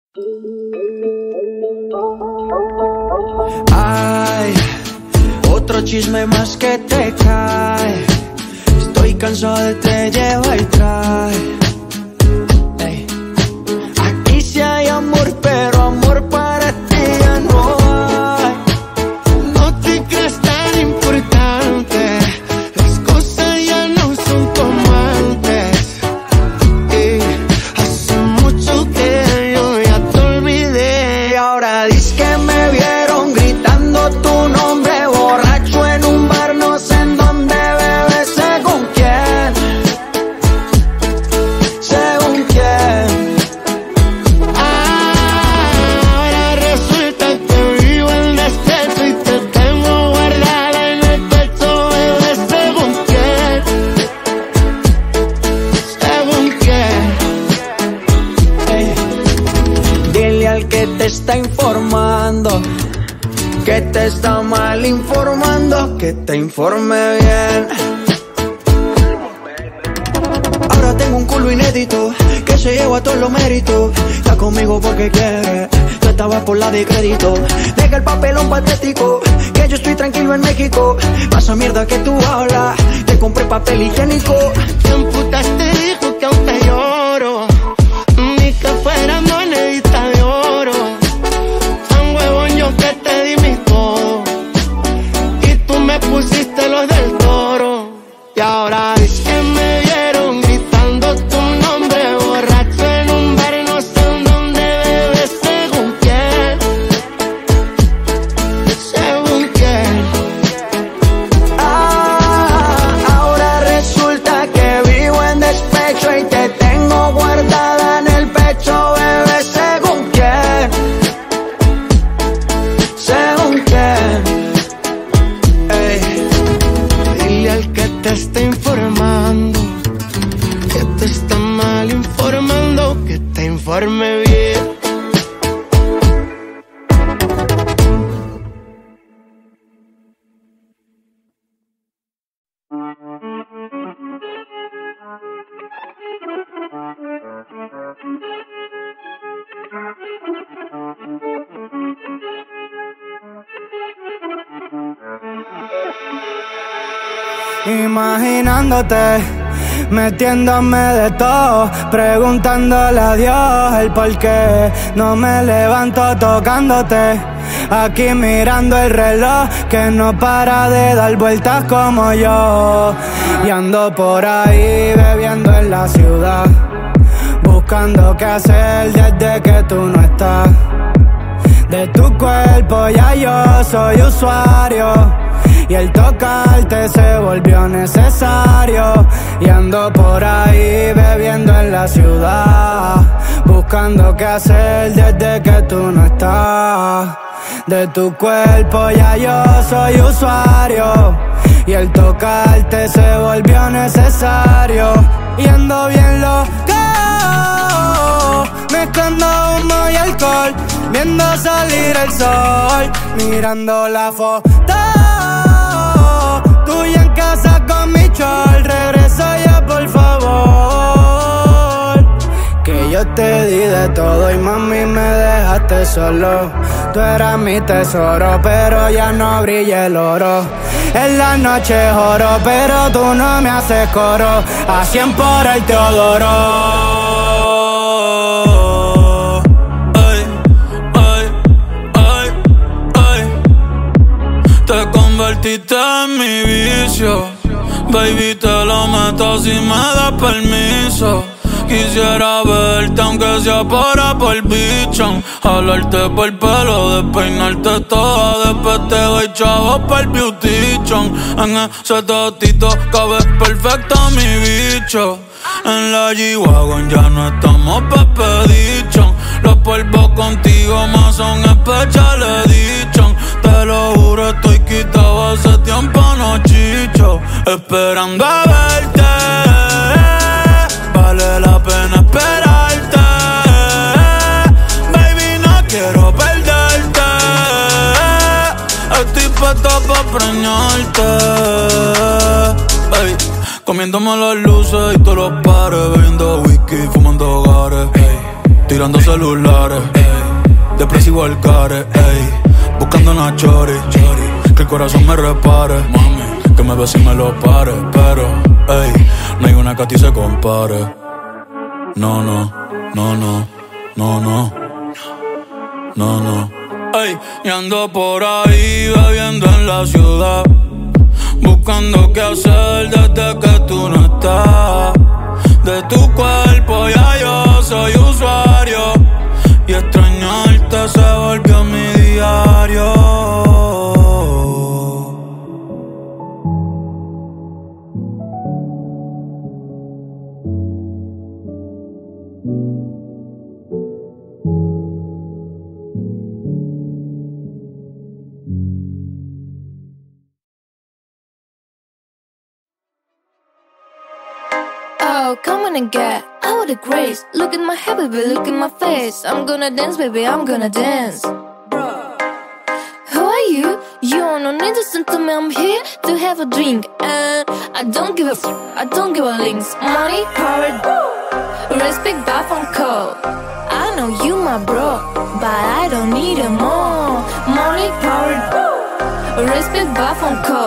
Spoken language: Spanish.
Ay, otro chisme más que te cae. Estoy cansado de te lleva y trae. Ey. Aquí sí hay amor, pero amor para ti ya no hay. No te creas tan importante, las cosas ya no son como antes. Y hace mucho que yo ya te olvidé. Y ahora dices que me vieron gritando tu nombre borracho en un bar, no sé en dónde, bebé, según quién. Según quién. Ahora resulta que vivo en despecho y te tengo guardada en el pecho, bebé, según quién. Según quién. Ey. Dile al que te está informando que te está mal informando, que te informe bien. Ahora tengo un culo inédito que se lleva todos los méritos. Está conmigo porque quiere, tú estabas por la de crédito. Deja el papelón patético, que yo estoy tranquilo en México. Pasa mierda que tú hablas, te compré papel higiénico. ¿Quién putas te dijo que aún te lloro? Ni que fuera monedita de oro. Tan huevón yo que te di mi todo y tú me pusiste los del Toro. Y ahora dices que me vieron gritando tu nombre borracho en un bar, no sé en dónde, bebé, según quién. Según quién. Ahora resulta que vivo en despecho y te tengo guardada en el pecho, bebé, según quién. Según quién. Ey. Dile al que te está informando que te está mal informando, que te informe bien. Imaginándote, metiéndome de todo, preguntándole a Dios el por qué no me levanto tocándote. Aquí mirando el reloj que no para de dar vueltas como yo. Y ando por ahí bebiendo en la ciudad, buscando qué hacer desde que tú no estás. De tu cuerpo ya yo soy usuario y el tocarte se volvió necesario. Y ando por ahí bebiendo en la ciudad, buscando qué hacer desde que tú no estás. De tu cuerpo ya yo soy usuario y el tocarte se volvió necesario. Y ando bien loco, mezclando humo y alcohol, viendo salir el sol, mirando la foto tuya en casa con mi chol. Regresa ya por favor, que yo te di de todo y mami me dejaste solo. Tú eras mi tesoro, pero ya no brilla el oro. En la noche oro, pero tú no me haces coro. A 100 por el Teodoro. Ay, ay, ay, ay. Te convertiste en mi vicio. Baby, te lo meto si me das permiso. Quisiera verte aunque sea por bichón, jalarte por el pelo, despeinarte toda, después te doy chavos por el beautichon. En ese totito cabe perfecto mi bicho. En la G-Wagon ya no estamos pepedichon. Los polvos contigo más son special edition. Te lo juro, estoy quitado hace tiempo, no chicho. Esperando a verte, vale la pena esperarte. Baby, no quiero perderte. Estoy puesto pa' preñarte. Ey, comiéndome las luces y todos los pares, bebiendo whisky, fumando gares. tirando celulares, ey, depresivo al care, ey, buscando una chori, que el corazón me repare, mami, que me bese y me lo pare, pero, ey, no hay una que a ti se compare. No, no, no, no, no, no, no, no. Ey, y ando por ahí bebiendo en la ciudad, buscando qué hacer desde que tú no estás. De tu cuerpo ya yo soy usuario, y extrañarte se volvió mi diario. Oh, come on and get out of the grace. Look at my hair, baby, look at my face. I'm gonna dance, baby, I'm gonna dance. Who are you? You don't need to listen to me, I'm here to have a drink. And I don't give a f, I don't give a links. Money, power, respect, buff and code. I know you my bro, but I don't need it more. Money, power, respect, buff and code.